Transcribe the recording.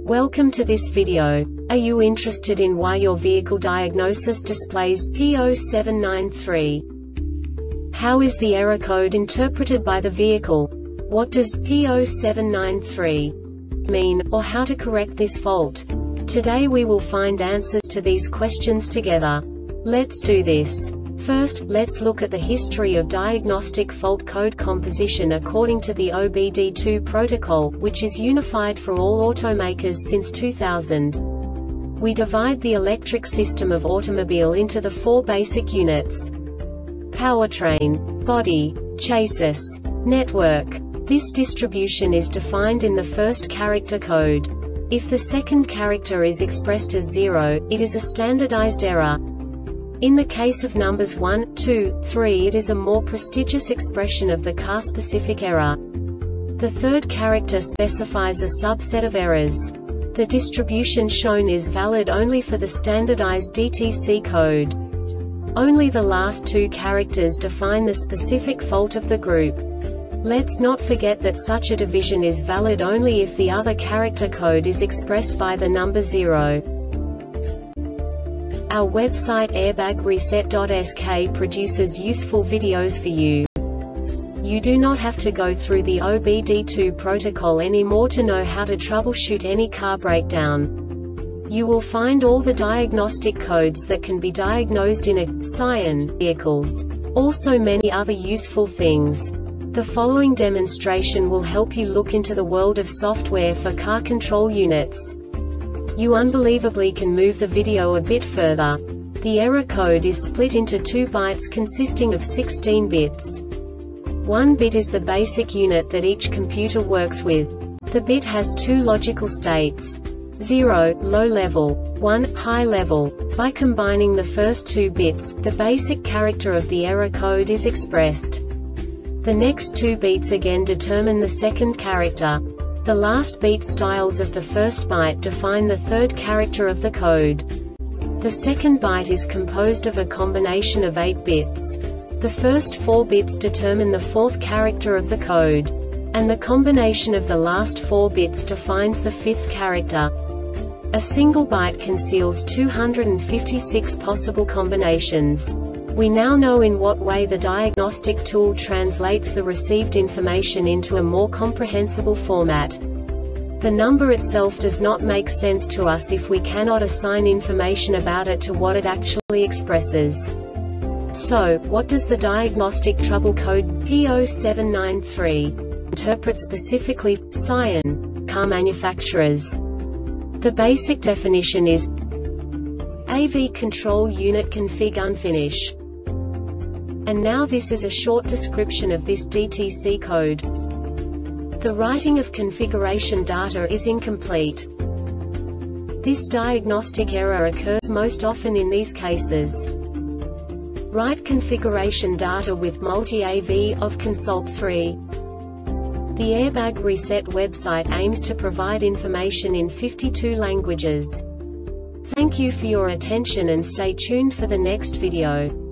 Welcome to this video. Are you interested in why your vehicle diagnosis displays P0793? How is the error code interpreted by the vehicle? What does P0793 mean, or how to correct this fault? Today we will find answers to these questions together. Let's do this. First, let's look at the history of diagnostic fault code composition according to the OBD2 protocol, which is unified for all automakers since 2000. We divide the electric system of automobile into the four basic units: powertrain, body, chassis, network. This distribution is defined in the first character code. If the second character is expressed as 0, it is a standardized error. In the case of numbers 1, 2, 3, it is a more prestigious expression of the car-specific error. The third character specifies a subset of errors. The distribution shown is valid only for the standardized DTC code. Only the last two characters define the specific fault of the group. Let's not forget that such a division is valid only if the other character code is expressed by the number 0. Our website airbagreset.sk produces useful videos for you. You do not have to go through the OBD2 protocol anymore to know how to troubleshoot any car breakdown. You will find all the diagnostic codes that can be diagnosed in a Scion vehicles. Also many other useful things. The following demonstration will help you look into the world of software for car control units. You unbelievably can move the video a bit further. The error code is split into 2 bytes consisting of 16 bits. 1 bit is the basic unit that each computer works with. The bit has 2 logical states: 0, low level, 1, high level. By combining the first 2 bits, the basic character of the error code is expressed. The next 2 beats again determine the second character. The last beat styles of the first byte define the third character of the code. The second byte is composed of a combination of 8 bits. The first 4 bits determine the fourth character of the code. And the combination of the last 4 bits defines the fifth character. A single byte conceals 256 possible combinations. We now know in what way the diagnostic tool translates the received information into a more comprehensible format. The number itself does not make sense to us if we cannot assign information about it to what it actually expresses. So, what does the diagnostic trouble code P0793 interpret specifically for Scion car manufacturers? The basic definition is AV control unit config unfinish. And now this is a short description of this DTC code. The writing of configuration data is incomplete. This diagnostic error occurs most often in these cases: write configuration data with multi-AV of Consult 3. The Airbag Reset website aims to provide information in 52 languages. Thank you for your attention and stay tuned for the next video.